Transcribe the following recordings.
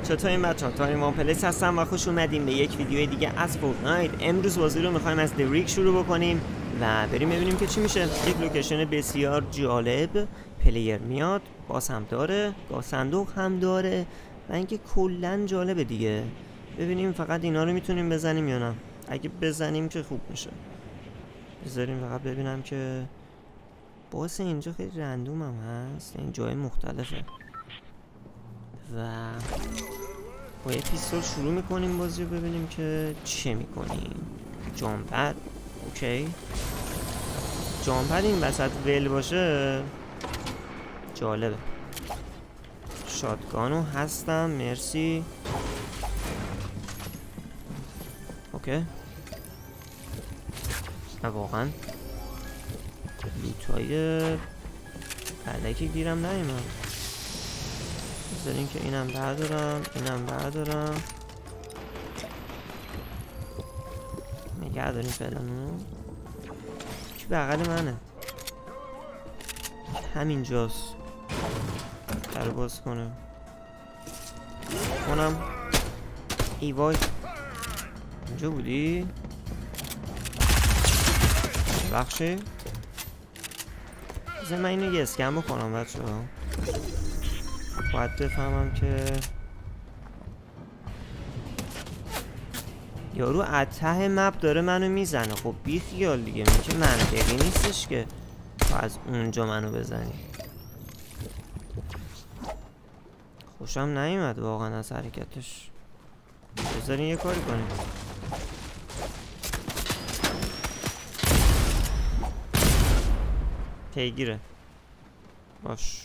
چطور این بچه‌ها؟ تاریمان پلیس هستم و خوش اومدیم به یک ویدیو دیگه از فورتنایت. امروز بازی رو میخوایم از دریک شروع بکنیم و بریم ببینیم که چی میشه. یک لوکیشن بسیار جالب، پلیر میاد، باز هم داره، صندوق هم داره و اینکه کلا جالبه دیگه. ببینیم فقط اینا رو میتونیم بزنیم یا نه. اگه بزنیم که خوب میشه. بذاریم فقط ببینم که باز اینجا خیلی رندوم هم هست، این جای مختلفه و با یه پیستول شروع میکنیم بازی رو، ببینیم که چه میکنیم. جامپر، اوکی. جامپر این وسط ول باشه جالبه. شاتگانو هستم، مرسی. اوکی. واقعا لوتای علکی گیرم نیومد. بذارین که اینم بردارم، اینم بردارم. نگه داریم فعلانو. کی بغل منه؟ همینجاست. در باز کنم ای وای، اینجا بودی؟ بخشی؟ بذار من اینو یه اسکن بکنم بچه ها. باید بفهمم که یارو از ته مپ داره منو میزنه. خب بی خیال دیگه، این که منطقی نیستش که تو از اونجا منو بزنی. خوشم نیومد واقعا از حرکتش. بذارین یه کاری کنیم. پیگیره باش،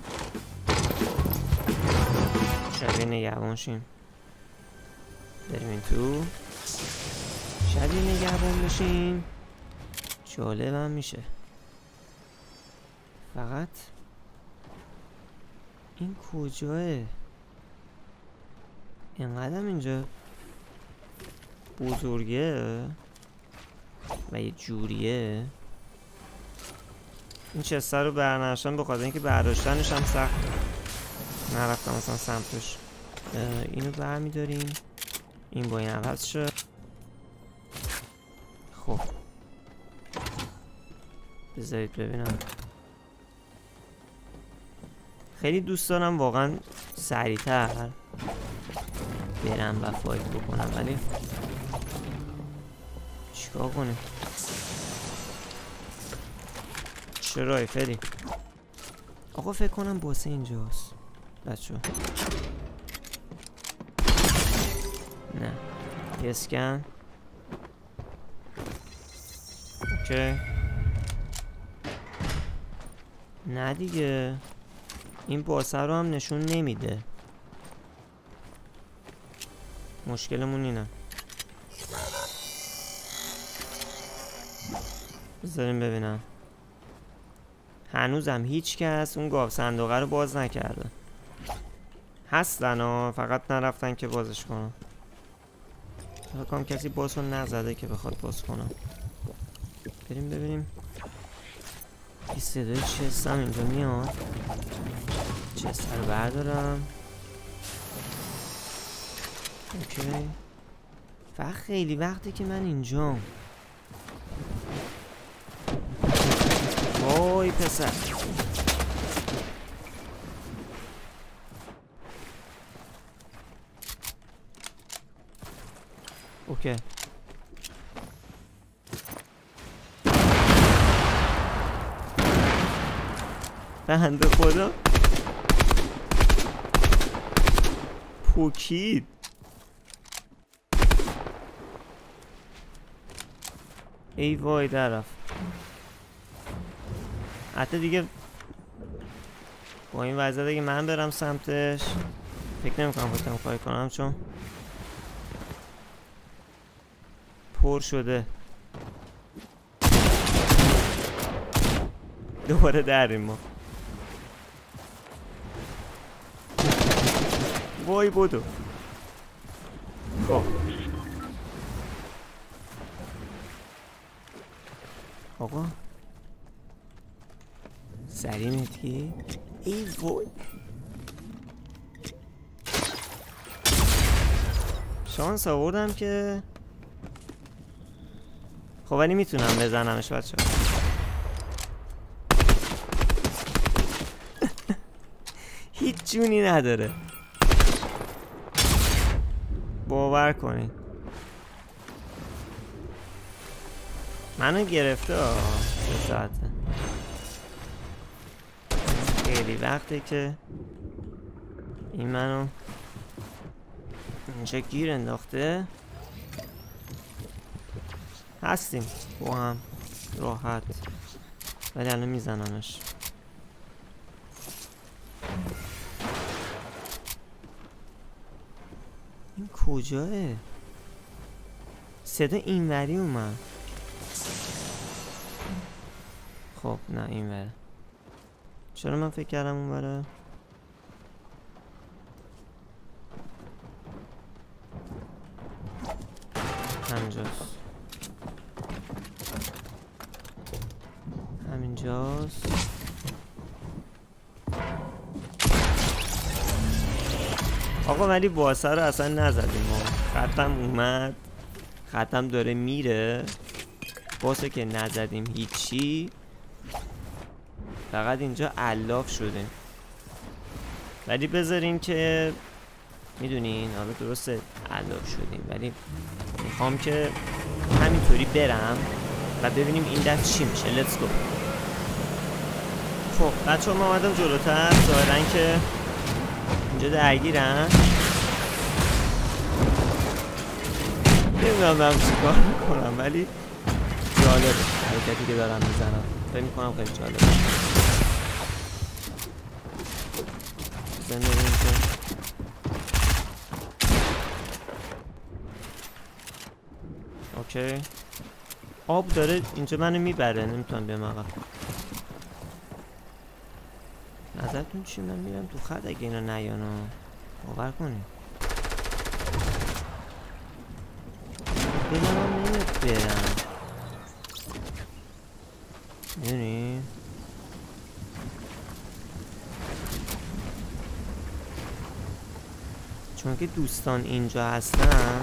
شبیه نگهبان شیم. بریم این تو، شبیه نگهبان بشیم. جالب هم میشه. فقط این کجاه؟ اینقدر اینجا بزرگه و یه جوریه. این چسته رو برنشتم به خاطر اینکه برداشتنش هم سخته. نرفتم مثلا سمتش. اینو برمیداریم، این با این عوض شد. خب بذارید ببینم. خیلی دوست دارم واقعا سریعتر برم و فایت بکنم، ولی چیکار کنیم؟ چه رایفلی؟ آقا فکر کنم باسه اینجاست بچه. نه یه اسکن. اوکی. نه دیگه این باسه رو هم نشون نمیده. مشکلمون اینه. بذاریم ببینم. هنوزم هیچ کس اون گاو صندوقه رو باز نکرده. هستن ها، فقط نرفتن که بازش کنم. فکر کنم کسی باز رو نزده که بخواد باز کنم. بریم ببینیم. این صدای چستم اینجا میاد. چست رو بردارم. اوکی. فقط خیلی وقتی که من اینجام. وای پسر. اوکی. بنده خدا پوکید. ای وای در رفت. حتی دیگه با این وضعیت اگه من برم سمتش فکر نمی‌کنم بتونم کاری کنم، چون پر شده. دوباره دریم ما. وای بودو. خب آقا سری میتی. ای وای شانس آوردم که خب ولی میتونم بزنمش بچه. هیچ جونی نداره باور کنین. منو گرفته سه ساعته. خیلی وقته که این منو اینجا گیر انداخته. هستیم با هم راحت ولی الان میزنمش. این کجاه؟ صدا اینوری اومد. خب نه اینوره. چرا من فکر کردم اونوره؟ همینجاست. همینجاست. آقا ولی باسه رو اصلا نزدیم ما. خطم اومد، خطم داره میره، باسه که نزدیم هیچی، فقط اینجا علاف شده. ولی بذارین که میدونین حالا درسته علاف شدیم ولی میخوام که همینطوری برم و ببینیم این دست چی میشه. لیتس گو. خب بچه ها ما آمدم جلوتر، ظاهرن که اینجا درگیرن. نمیدونم دارم چی کار میکنم ولی جالبه حرکتی که دارم میزنم. فکر میکنم خیلی جالبه. بزن ببینیم که اوکی. آب داره اینجا منو میبره، نمیتونم بیام عقب. نظرتون چی؟ من میرم تو خط اگه اینا نیانو باور کنیم. دلم هم نمیاد برم میدونی؟ چون که دوستان اینجا هستن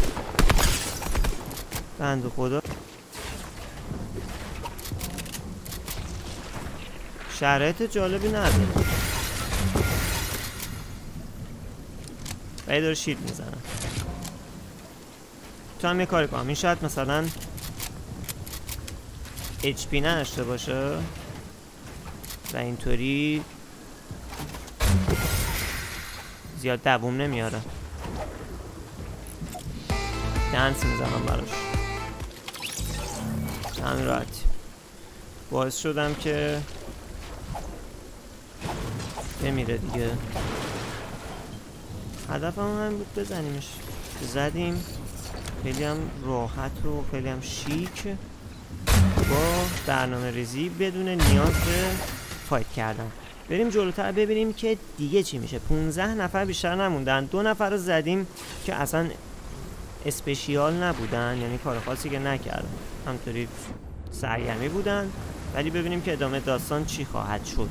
بنده خدا شرایط جالبی نداره ولی داره شیلد میزنم. تو هم یه کاری کنم، این شاید مثلا HP نداشته باشه و اینطوری زیاد دووم نمیاره. دنس میزنم براش. همین راحتی باعث شدم که بمیره دیگه. هدفم هم بود بزنیمش. زدیم خیلی هم راحت و خیلی هم شیک با برنامه ریزی بدون نیاز به فایت کردن. بریم جلوتر ببینیم که دیگه چی میشه. 15 نفر بیشتر نموندن. 2 نفر رو زدیم که اصلا اسپشیال نبودن، یعنی کار خاصی که نکردن، همطوری سرگرمی بودن. ولی ببینیم که ادامه داستان چی خواهد شد.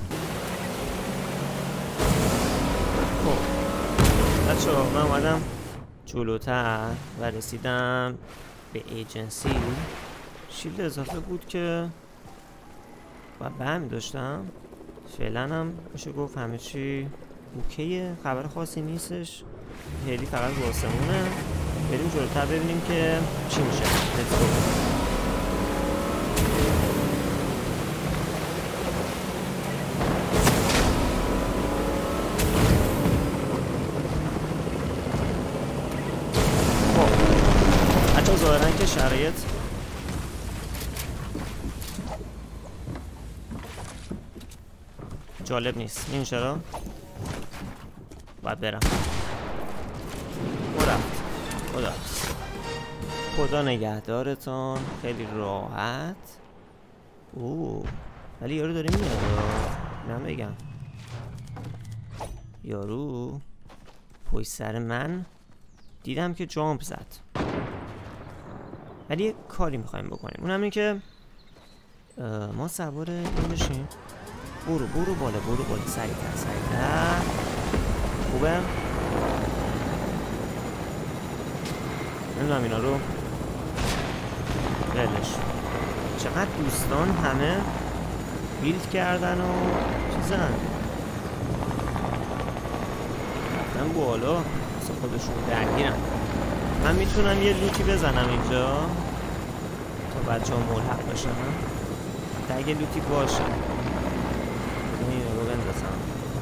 خب بچه‌ها من اومدم جلوتر و رسیدم به ایجنسی. شیلد اضافه بود که و به همین داشتم. فعلا هم میشه گفت همه چی اوکیه، خبر خاصی نیستش، هلی فقط واسمونه. بریم جلوتر ببینیم که چی میشه. خب ظاهرن که شرایط جالب نیست. این چرا؟ باید برم. خدا نگهدارتان. خیلی راحت. اوه ولی یارو داره میاد. من بگم یارو پشت سر من دیدم که جامپ زد. ولی یه کاری میخوایم بکنیم، اونم این که ما سوار این بشیم. برو بالا سریعتر. خوبه. نمیدونم اینا رو بلش. چقدر دوستان همه بیلد کردن و چیزن رفتن بالا واسه خودشون درگیرن. من میتونم یه لوتی بزنم اینجا تا بچه ها ملحق بشن. تا اگه لوتی باشه این رو بندازم.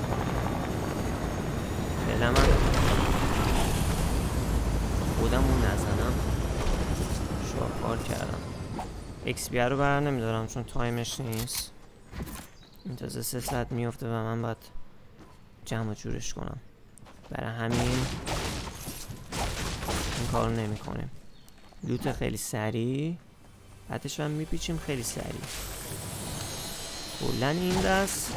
فعلا من خودمون نزنم شاکار کردم. XP رو بر نمیدارم چون تایمش نیست. این تازه 3 ساعت میفته و من باید جمع و جورش کنم. برای همین این کار نمی کنیم. لوت خیلی سریع بعدش هم میپیچیم خیلی سریع. کلن این دست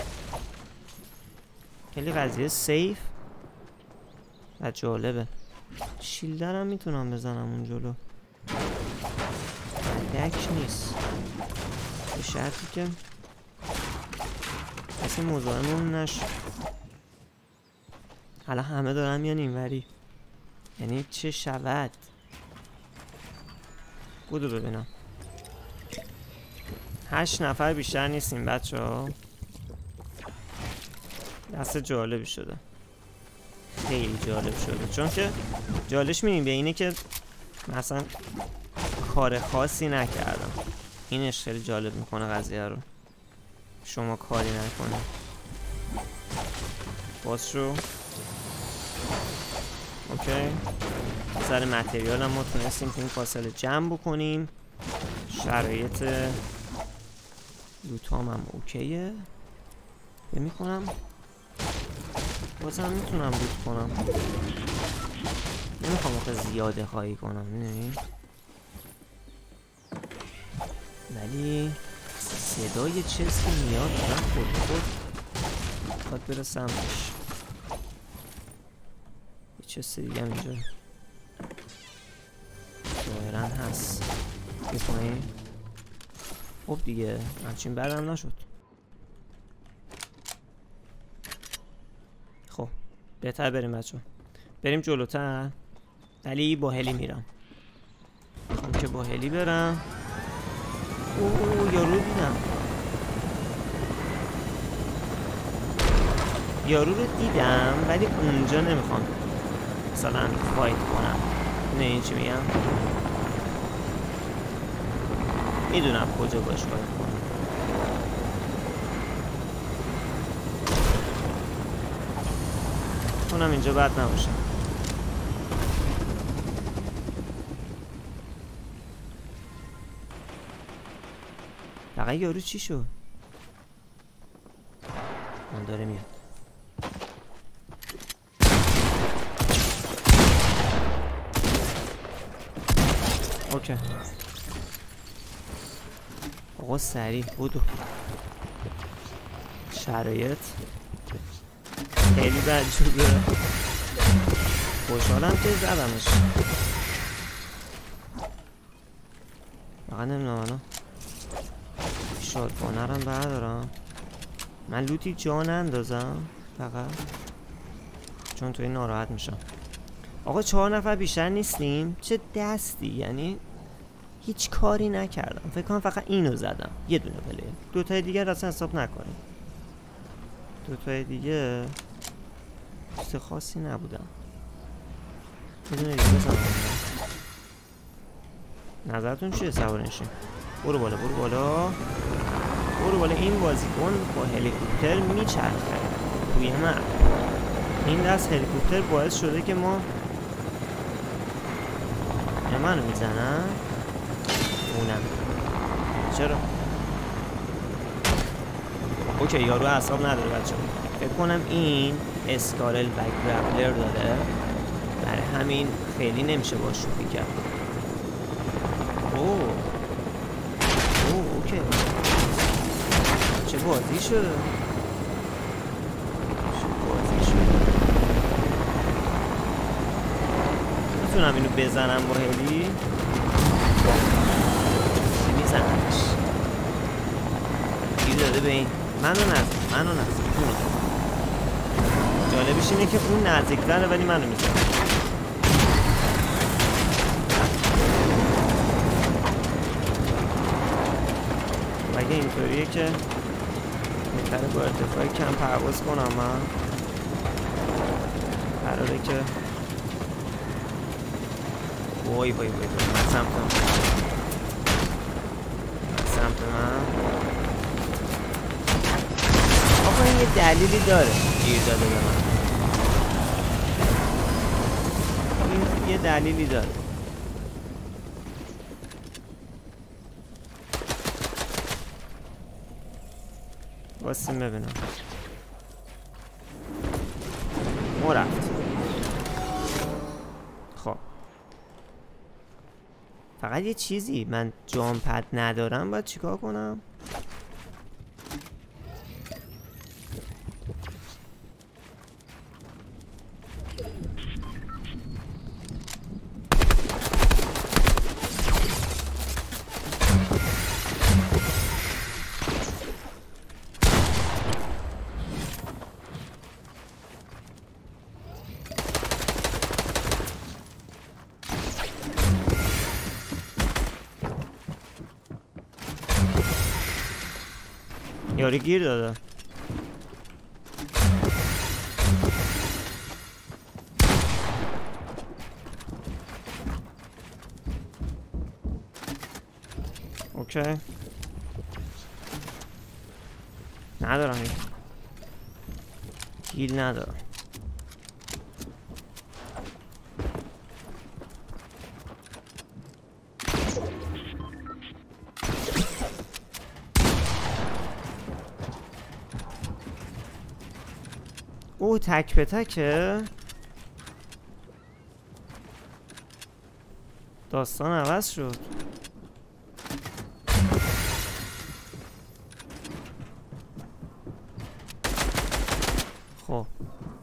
خیلی قضیه سیف و جالبه. شیلدرم میتونم بزنم اون جلو. دک نیست به شرطی که کسی مزاحممون نشه. حالا همه دارن میان اینوری یعنی چه شود. بودو ببینم 8 نفر بیشتر نیستیم بچه ها. دست جالبی شده خیلی جالب شده چون که جالبش می‌بینیم به اینه که مثلا کار خاصی نکردم. اینش خیلی جالب میکنه قضیه رو. شما کاری نکنه باز شو. اوکی سر متریال هم ما تونستیم تو این فاصله جمع بکنیم. شرایط لوتام هم اوکیه. میکنم بازم میتونم لوت کنم. نمیخوام آخه زیاده خواهی کنم میدونی. ولی صدای چیز که میاد خود باید بره سمتش. یه چیز دیگه هم اینجا ظاهرا هست. بکنی خب دیگه همچین برم نشد. خب بهتر بریم بچه بریم جلوتر. ولی با هلی میرم. میخوام که با هلی برم. اوه یارو دیدم. یارو رو دیدم ولی اونجا نمیخوام مثلا فایت کنم. نه این چی میگم میدونم کجا باش فایت کنم. کنم اینجا بد نباشه. فقط یارو چی شد؟ من داره میاد. اوکی آقا سریع بودو. شرایط خیلی بد شده. خوشحالم که زدمش. فقط نمیدونم الان شادبانه رو بردارم. من لوتی جا نندازم فقط چون توی ناراحت میشم. آقا 4 نفر بیشتر نیستیم. چه دستی یعنی هیچ کاری نکردم. فکر کنم فقط اینو زدم. یه دونه پلیر. دوتای دیگه اصلا حساب نکنیم. دوتای دیگه چیز خاصی نبودم. یه دونه دیگه بزنم. نظرتون چیه سوار نشیم؟ برو بالا برو بالا برو بالا. این بازیکن با هلیکوپتر میچرخه توی من. این دست هلیکوپتر باعث شده که ما منو میزنن. اونم چرا؟ اوکی یارو اعصاب نداره بچه. فکر کنم این اسکارل بک گرپلر داره برای همین خیلی نمیشه باش شوخی کرد. اوه اوکی چه بازی شده. میتونم اینو بزنم با هلی. میزنمش گیر داده به این. منو نزد جالبش اینه که اون نزدیکتره ولی منو میزنم. اگه اینطوریه که بهتره با ارتفاع کم پرواز کنم من. قراره که وای وای وای من سمت من آقا این یه دلیلی داره گیر داده به من. این یه دلیلی داره. واسه ببینم ما رفت. خب فقط یه چیزی، من جامپد ندارم، باید چیکار کنم؟ یاری گیر داده. اوکی ندارم گیل ندارم. او تک به تکه داستان عوض شد. خب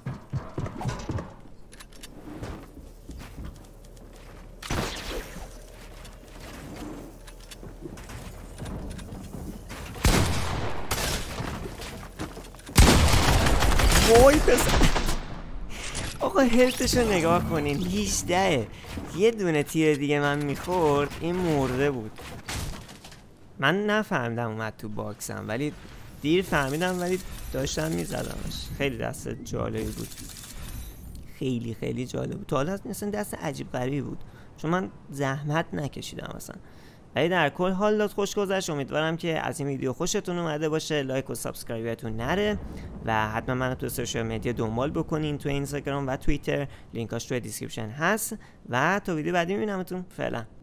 وای پسر آقا هلتشو نگاه کنین 18. یه دونه تیر دیگه من میخورد این مرده بود. من نفهمیدم اومد تو باکسم ولی دیر فهمیدم ولی داشتم میزدمش. خیلی دست جالبی بود. خیلی خیلی جالب بود. تا حالا مثلا دست عجیب غریبی بود چون من زحمت نکشیدم مثلا. ولی در کل حال داد خوش گذشت. امیدوارم که از این ویدیو خوشتون اومده باشه. لایک و سابسکرایبتون نره و حتما منو تو سوشال مدیا دنبال بکنین، تو اینستاگرام و توییتر، لینکاش تو دیسکریپشن هست و تا ویدیو بعدی میبینمتون. فعلا